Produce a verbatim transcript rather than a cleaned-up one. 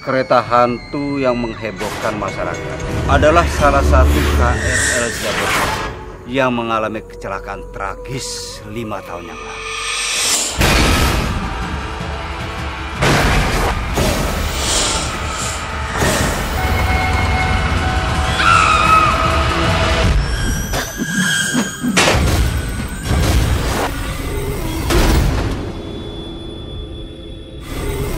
Kereta hantu yang menghebohkan masyarakat adalah salah satu K R L Jabodetabek yang mengalami kecelakaan tragis lima tahun yang lalu.